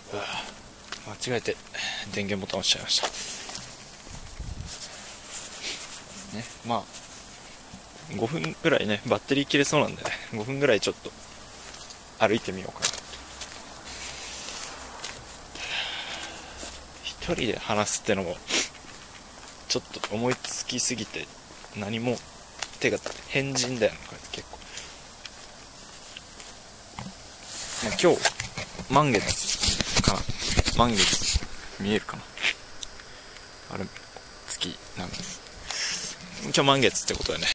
間違えて電源ボタン押しちゃいましたね。まあ5分ぐらいね、バッテリー切れそうなんでね、5分ぐらいちょっと歩いてみようかな。一人で話すってのもちょっと思いつきすぎて、何も手が変人だよね、これ結構。今日満月かな、満月見えるかな、あれ月なんです。今日満月ってことでね、